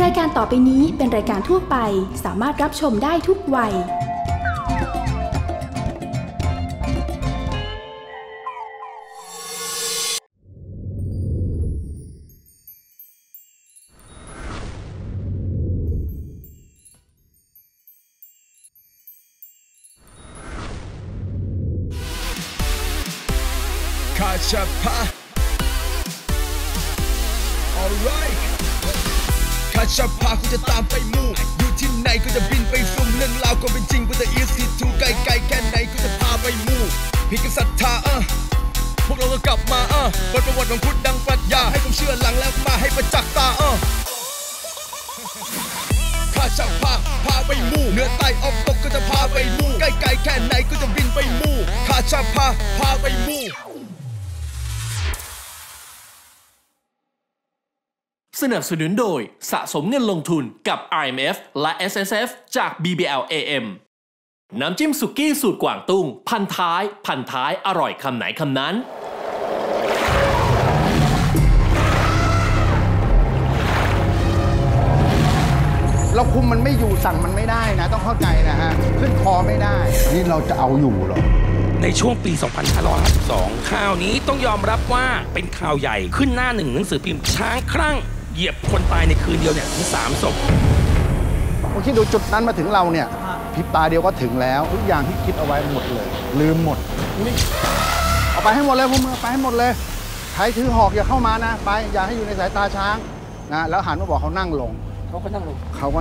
รายการต่อไปนี้เป็นรายการทั่วไปสามารถรับชมได้ทุกวัยคาชาพา alright คาชาพากูจะตามไปมู่อยู่ที่ไหนกูจะบินไปสุ่มเรื่องราวความเป็นจริงกูจะ easy to ไกลแค่ไหนกูจะพาไปมู่พี่ก็ศรัทธาพวกเราก็กลับมาบทประวัติของพุทธดังปรัชญาให้ผมเชื่อหลังแล้วมาให้ประจักษ์ตาคาชาพาพาไปมู่เหนือใต้ออกตกก็จะพาไปมู่ไกลแค่ไหนก็จะบินไปมู่คาชาพาพาไปมู่สนับสนุนโดยสะสมเงินลงทุนกับ IMF และ SSF จาก BBL AM น้ำจิ้มสุกี้สูตรกวางตุ้งพันท้ายอร่อยคำไหนคำนั้นเราคุมมันไม่อยู่สั่งมันไม่ได้นะต้องเข้าใจนะฮะขึ้นคอไม่ได้นี่เราจะเอาอยู่หรอในช่วงปี 2552 ข่าวนี้ต้องยอมรับว่าเป็นข่าวใหญ่ขึ้นหน้าหนึ่งหนังสือพิมพ์ช้างคลั่งเหยียบคนตายในคืนเดียวเนี่ยถึง3 ศพผมคิดดูจุดนั้นมาถึงเราเนี่ยพริบตาเดียวก็ถึงแล้วทุกอย่างที่คิดเอาไว้หมดเลยลืมหมดเอาไปให้หมดเลยพวกมึงไปให้หมดเลยใครถือหอกอย่าเข้ามานะไปอย่าให้อยู่ในสายตาช้างนะแล้วหันมาบอกเขานั่งลงเขาก็นั่งลง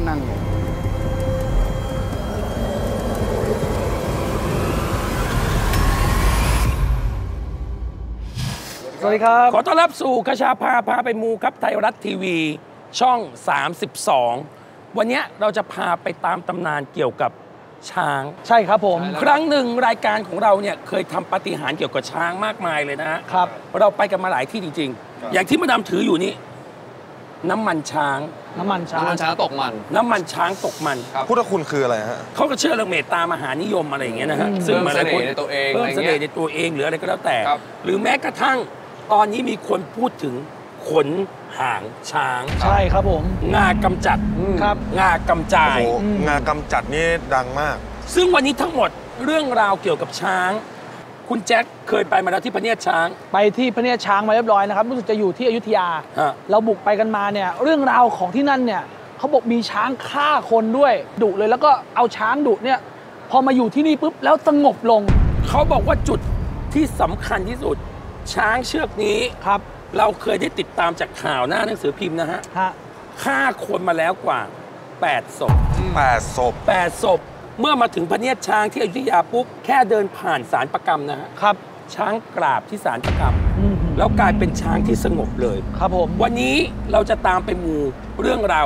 สวัสดีครับขอต้อนรับสู่คชาพาไปมูครับไทยรัฐทีวีช่อง32วันนี้เราจะพาไปตามตำนานเกี่ยวกับช้างใช่ครับผมครั้งหนึ่งรายการของเราเนี่ยเคยทำปาฏิหาริย์เกี่ยวกับช้างมากมายเลยนะครับเราไปกันมาหลายที่จริงๆอย่างที่มาดามถืออยู่นี้น้ำมันช้างตกมันน้ำมันช้างตกมันพุทธคุณคืออะไรฮะเขาก็เชื่อเรื่องเมตตามหานิยมอะไรอย่างเงี้ยนะฮะซึ่งเสน่ห์ในตัวเองเพิ่มเสน่ห์ในตัวเองหรืออะไรก็แล้วแต่หรือแม้กระทั่งตอนนี้มีคนพูดถึงขนหางช้างใช่ครับผมงากำจัดครับงากำจายงากำจัดนี่ดังมากซึ่งวันนี้ทั้งหมดเรื่องราวเกี่ยวกับช้างคุณแจ็คเคยไปมาแล้วที่พเนียดช้างไปที่พเนียดช้างมาเรียบร้อยนะครับรู้สึกจะอยู่ที่อยุธยาเราบุกไปกันมาเนี่ยเรื่องราวของที่นั่นเนี่ยเขาบอกมีช้างฆ่าคนด้วยดุเลยแล้วก็เอาช้างดุเนี่ยพอมาอยู่ที่นี่ปุ๊บแล้วสงบลงเขาบอกว่าจุดที่สำคัญที่สุดช้างเชือกนี้ครับเราเคยได้ติดตามจากข่าวหน้าหนังสือพิมพ์นะฮะฆ่าคนมาแล้วกว่า8 ศพ8 ศพเมื่อมาถึงพเนียดช้างที่อยุธยาปุ๊บแค่เดินผ่านศาลประกรรมนะฮะครับช้างกราบที่ศาลประกรรมแล้วกลายเป็นช้างที่สงบเลยครับผมวันนี้เราจะตามไปมูเรื่องราว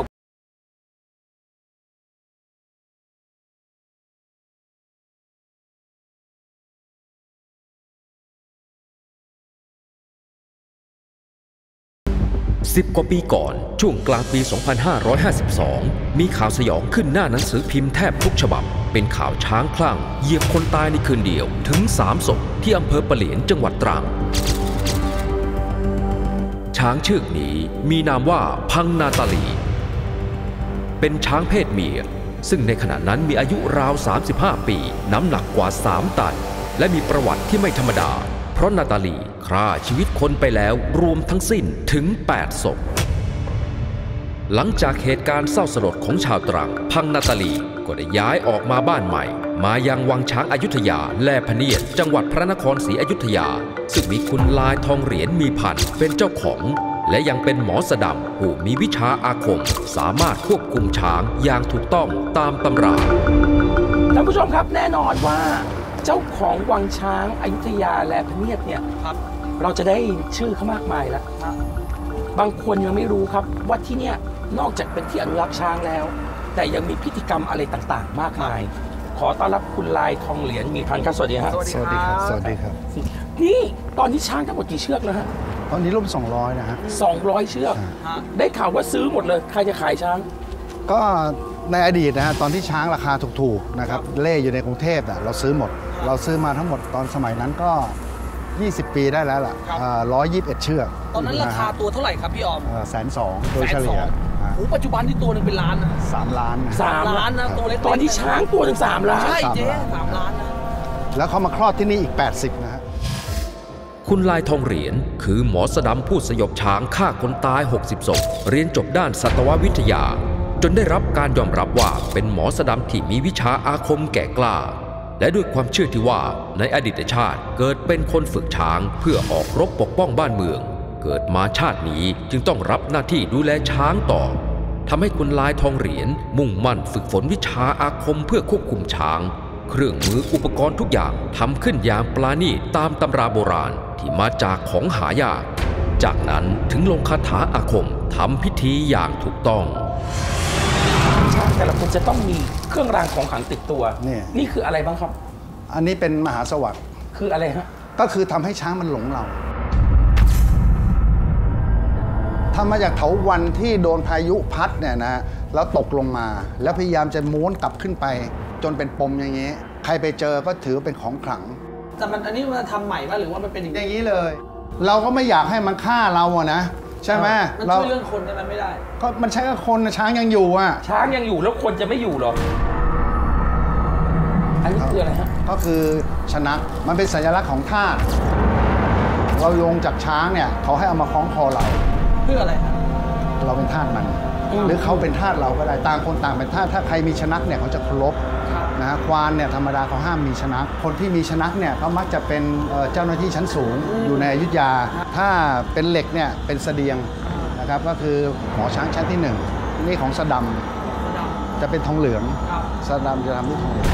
10 กว่าปีก่อนช่วงกลางปี 2552 มีข่าวสยองขึ้นหน้าหนังสือพิมพ์แทบทุกฉบับเป็นข่าวช้างคลั่งเหยียบคนตายในคืนเดียวถึง3 ศพที่อำเภอปะเหลียนจังหวัดตรังช้างเชือกนี้มีนามว่าพังนาตาลีเป็นช้างเพศเมียซึ่งในขณะนั้นมีอายุราว35 ปีน้ำหนักกว่า3 ตันและมีประวัติที่ไม่ธรรมดาเพราะนาตาลีฆ่าชีวิตคนไปแล้วรวมทั้งสิ้นถึง8 ศพหลังจากเหตุการณ์เศร้าสลดของชาวตรังพังนาตาลีก็ได้ย้ายออกมาบ้านใหม่มายังวังช้างอยุธยาและพเนียดจังหวัดพระนครศรีอยุธยาซึ่งมีคุณลายทองเหรียญมีพันเป็นเจ้าของและยังเป็นหมอสะดำผู้มีวิชาอาคมสามารถควบคุมช้างอย่างถูกต้องตามตำราท่านผู้ชมครับแน่นอนว่าเจ้าของวังช้างอยุธยาและพเนียดเนี่ยเราจะได้ชื่อเขามากมายแล้วบางคนยังไม่รู้ครับว่าที่เนี่ยนอกจากเป็นที่อนุรักษ์ช้างแล้วแต่ยังมีพิธีกรรมอะไรต่างๆมากมายขอต้อนรับคุณลายทองเหรียญมีพันครับสวัสดีครับสวัสดีครับนี่ตอนนี้ช้างทั้งหมดกี่เชือกแล้วฮะตอนนี้ร่วม200นะฮะ 200 เชือกได้ข่าวว่าซื้อหมดเลยใครจะขายช้างก็ในอดีตนะฮะตอนที่ช้างราคาถูกๆนะครับเล่อยู่ในกรุงเทพเราซื้อหมดเราซื้อมาทั้งหมดตอนสมัยนั้นก็ 20 ปีได้แล้วล่ะ121 เชือกตอนนั้นราคาตัวเท่าไหร่ครับพี่ออม 120,000โดยเฉลี่ยโอ้ปัจจุบันที่ตัวหนึ่งเป็นล้านนะ 3 ล้าน 3 ล้านนะตัวเล็กตอนที่ช้างตัวหนึ่ง3 ล้านใช่เจ๊3 ล้านนะแล้วเขามาคลอดที่นี่อีก80นะฮะคุณลายทองเหรียญคือหมอสดำผู้สยบช้างฆ่าคนตาย60 ศพเรียนจบด้านสัตววิทยาจนได้รับการยอมรับว่าเป็นหมอสดำที่มีวิชาอาคมแก่กล้าและด้วยความเชื่อที่ว่าในอดีตชาติเกิดเป็นคนฝึกช้างเพื่อออกรบปกป้องบ้านเมืองเกิดมาชาตินี้จึงต้องรับหน้าที่ดูแลช้างต่อทำให้คุณลายทองเหรียญมุ่งมั่นฝึกฝนวิชาอาคมเพื่อควบคุมช้างเครื่องมืออุปกรณ์ทุกอย่างทำขึ้นอย่างปราณีตตามตำราโบราณที่มาจากของหายากจากนั้นถึงลงคาถาอาคมทำพิธีอย่างถูกต้องช้างแต่ละคนจะต้องมีเครื่องรางของขลังติดตัวนี่คืออะไรบ้างครับอันนี้เป็นมหาสวัสดิ์คืออะไรฮะก็คือทำให้ช้างมันหลงเราทำมาจากเถาวัลย์ที่โดนพายุพัดเนี่ยนะแล้วตกลงมาแล้วพยายามจะม้วนกลับขึ้นไปจนเป็นปมอย่างนี้ใครไปเจอก็ถือเป็นของขลังแต่มันอันนี้มันทำใหม่ป่ะหรือว่ามันเป็นอย่างนี้เลยเราก็ไม่อยากให้มันฆ่าเราอะนะใช่ไหมมันช่วยเรื่องคนได้ไม่ได้ก็มันใช้กับคนช้างยังอยู่อะช้างยังอยู่แล้วคนจะไม่อยู่หรออันนี้คืออะไรฮะก็คือชนะมันเป็นสัญลักษณ์ของทาสเราลงจากช้างเนี่ยเขาให้เอามาคล้องคอเราเพื่ออะไรเราเป็นทาสมันหรือเขาเป็นทาสเราก็ได้ต่างคนต่างเป็นทาสถ้าใครมีชนักเนี่ยเขาจะเคารพนะฮะควานเนี่ยธรรมดาเขาห้ามมีชนักคนที่มีชนักเนี่ยเขามักจะเป็นเจ้าหน้าที่ชั้นสูงอยู่ในอยุธยาถ้าเป็นเหล็กเนี่ยเป็นเสดียงนะครับก็คือหมอช้างชั้นที่1นี่ของสะดำจะเป็นทองเหลืองสะดำจะทำด้วยทองเหลือง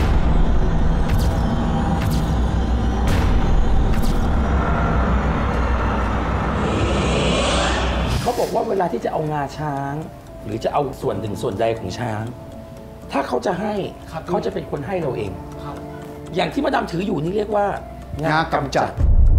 เขาบอกว่าเวลาที่จะเอางาช้างหรือจะเอาส่วนหนึ่งส่วนใดของช้างถ้าเขาจะให้เขาจะเป็นคนให้เราเองอย่างที่มาดามถืออยู่นี่เรียกว่างากำจัด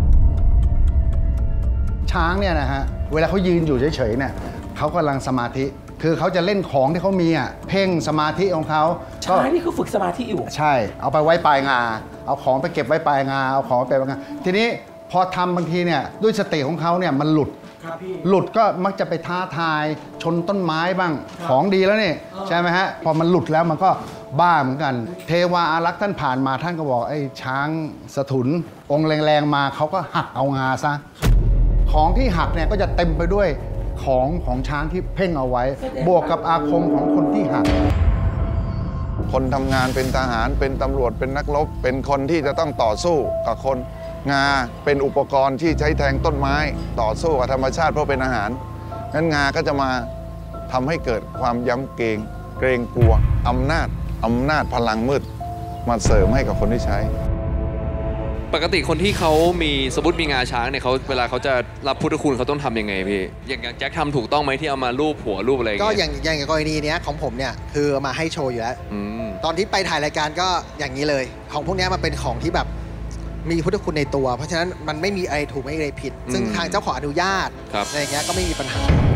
ช้างเนี่ยนะฮะเวลาเขายืนอยู่เฉยๆเนี่ยเขากำลังสมาธิคือเขาจะเล่นของที่เขามีอ่ะเพ่งสมาธิของเขาช้างนี่คือฝึกสมาธิอยู่ใช่เอาไปไว้ปลายงาเอาของไปเก็บไว้ปลายงาเอาของไปปลายงาทีนี้พอทำบางทีเนี่ยด้วยสติของเขาเนี่ยมันหลุดก็มักจะไปท้าทายชนต้นไม้บ้างของดีแล้วนี่ใช่ไหมฮะพอมันหลุดแล้วมันก็บ้าเหมือนกันเทวาอารักษ์ท่านผ่านมาท่านก็บอกไอ้ช้างสถุนองค์แรงๆมาเขาก็หักเอางาซะของที่หักเนี่ยก็จะเต็มไปด้วยของช้างที่เพ่งเอาไว้บวกกับอาคมของคนที่หักคนทำงานเป็นทหารเป็นตำรวจเป็นนักรบเป็นคนที่จะต้องต่อสู้กับคนงาเป็นอุปกรณ์ที่ใช้แทงต้นไม้ต่อสู้กับธรรมชาติเพื่อเป็นอาหารงั้นงาก็จะมาทำให้เกิดความย้ำเกรงกลัวอำนาจพลังมืดมาเสริมให้กับคนที่ใช้ปกติคนที่เขามีสมมติมีงาช้างเนี่ยเขาเวลาเขาจะรับพุทธคุณเขาต้องทำยังไงพี่อย่างแจ็คทำถูกต้องไหมที่เอามารูปหัวรูปอะไรก็อย่างกรณีนี้ของผมเนี่ยคือเอามาให้โชว์อยู่แล้วตอนที่ไปถ่ายรายการก็อย่างนี้เลยของพวกนี้มันเป็นของที่แบบมีพุทธคุณในตัวเพราะฉะนั้นมันไม่มีอะไรถูกไม่มีอะไรผิดซึ่งทางเจ้าของอนุญาตอะไรอย่างเงี้ยก็ไม่มีปัญห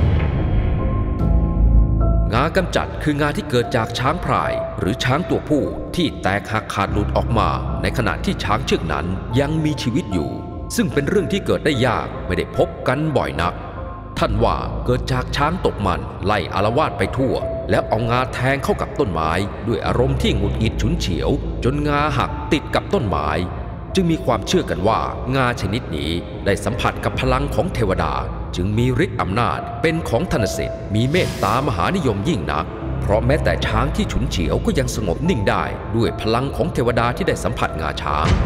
างากำจัดคืองาที่เกิดจากช้างพรายหรือช้างตัวผู้ที่แตกหักขาดหลุดออกมาในขณะที่ช้างเชือกนั้นยังมีชีวิตอยู่ซึ่งเป็นเรื่องที่เกิดได้ยากไม่ได้พบกันบ่อยนักท่านว่าเกิดจากช้างตกมันไล่อาละวาดไปทั่วแล้วเอางาแทงเข้ากับต้นไม้ด้วยอารมณ์ที่หงุดหงิดฉุนเฉียวจนงาหักติดกับต้นไม้จึงมีความเชื่อกันว่างาชนิดนี้ได้สัมผัสกับพลังของเทวดาจึงมีฤทธิ์อำนาจเป็นของธนสิทธิ์มีเมตตามหานิยมยิ่งนักเพราะแม้แต่ช้างที่ฉุนเฉียวก็ยังสงบนิ่งได้ด้วยพลังของเทวดาที่ได้สัมผัสงาช้าง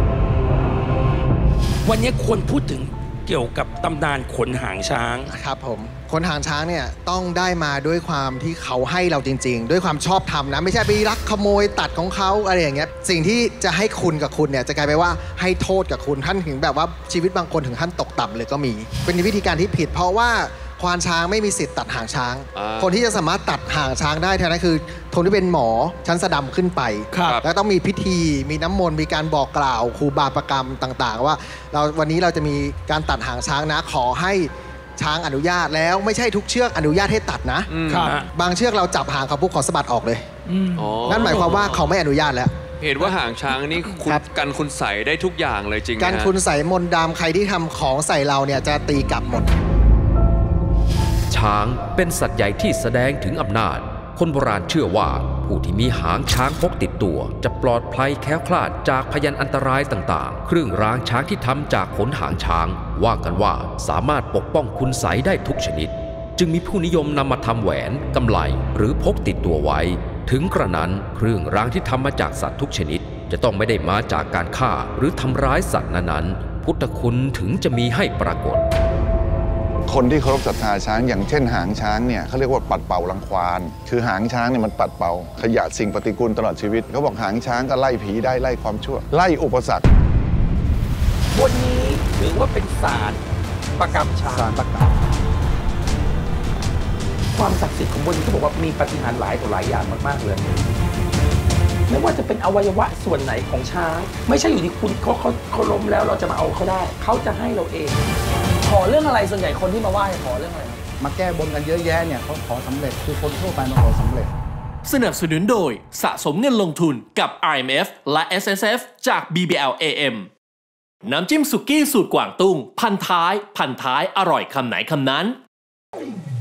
วันนี้ควรพูดถึงเกี่ยวกับตำนานขนหางช้างครับผมขนหางช้างเนี่ยต้องได้มาด้วยความที่เขาให้เราจริงๆด้วยความชอบธรรมนะไม่ใช่ไปลักขโมยตัดของเขาอะไรอย่างเงี้ยสิ่งที่จะให้คุณกับคุณเนี่ยจะกลายไปว่าให้โทษกับคุณท่านถึงแบบว่าชีวิตบางคนถึงขั้นตกต่ำเลยก็มีเป็นวิธีการที่ผิดเพราะว่าควานช้างไม่มีสิทธิ์ตัดหางช้างคนที่จะสามารถตัดหางช้างได้แทนนั้นคือคนที่เป็นหมอชั้นสะดำขึ้นไปแล้วต้องมีพิธีมีน้ำมนต์มีการบอกกล่าวครูบาประกรรมต่างๆว่าวันนี้เราจะมีการตัดหางช้างนะขอให้ช้างอนุญาตแล้วไม่ใช่ทุกเชือกอนุญาตให้ตัดนะบางเชือกเราจับหางเขาปุ๊บขอสะบัดออกเลยนั่นหมายความว่าเขาไม่อนุญาตแล้วเห็นว่าหางช้างนี่กันคุณใส่ได้ทุกอย่างเลยจริงไหมฮะการคุณใส่มนต์ดำใครที่ทำของใส่เราเนี่ยจะตีกลับหมดช้างเป็นสัตว์ใหญ่ที่แสดงถึงอำนาจคนโบราณเชื่อว่าผู้ที่มีหางช้างพกติดตัวจะปลอดภัยแคล้วคลาดจากพยันอันตรายต่างๆเครื่องรางช้างที่ทำจากขนหางช้างว่ากันว่าสามารถปกป้องคุณไสยได้ทุกชนิดจึงมีผู้นิยมนำมาทำแหวนกำไลหรือพกติดตัวไว้ถึงกระนั้นเครื่องรางที่ทำมาจากสัตว์ทุกชนิดจะต้องไม่ได้มาจากการฆ่าหรือทำร้ายสัตว์นั้นๆพุทธคุณถึงจะมีให้ปรากฏคนที่เคารพศรัทธาช้างอย่างเช่นหางช้างเนี่ยเขาเรียกว่าปัดเป่ารังควานคือหางช้างเนี่ยมันปัดเป่าขยะสิ่งปฏิกูลตลอดชีวิตเขาบอกหางช้างก็ไล่ผีได้ไล่ความชั่วไล่อุปสรรคบนนี้ถือว่าเป็นศาลประกำช้างความศักดิ์สิทธิ์ของบนนี้เขาบอกว่ามีปาฏิหาริย์หลายต่อหลายอย่างมากๆเลยไม่ว่าจะเป็นอวัยวะส่วนไหนของช้างไม่ใช่อยู่ที่คุณเขาล้มแล้วเราจะมาเอาเขาได้เขาจะให้เราเองขอเรื่องอะไรส่วนใหญ่คนที่มาไหว้ขอเรื่องอะไรมาแก้บนกันเยอะแยะเนี่ยเขาขอสำเร็จคือคนทั่วไปมาขอสำเร็จสนับสนุนโดยสะสมเงินลงทุนกับ IMF และ SSF จาก BBL AM น้ำจิ้มสุกี้สูตรกวางตุ้งพันท้ายอร่อยคำไหนคำนั้น